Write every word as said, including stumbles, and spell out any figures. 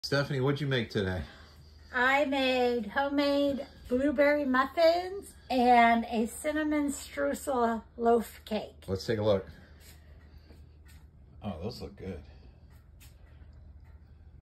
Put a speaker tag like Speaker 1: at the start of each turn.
Speaker 1: Stephanie, what'd you make today?
Speaker 2: I made homemade blueberry muffins and a cinnamon streusel loaf cake.
Speaker 1: Let's take a look. Oh, those look good.